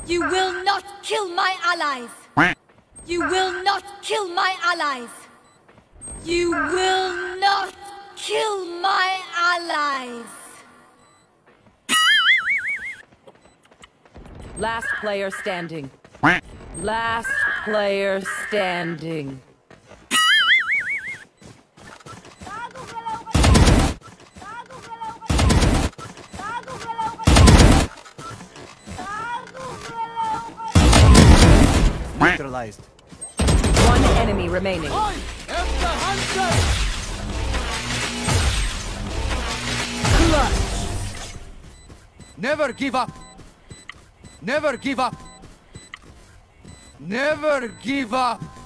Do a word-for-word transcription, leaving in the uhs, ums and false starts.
You will not kill my allies! You will not kill my allies! You will not kill my allies! Last player standing. Last player standing. Neutralized. One enemy remaining. I am the hunter! Clutch. Never give up! Never give up! Never give up!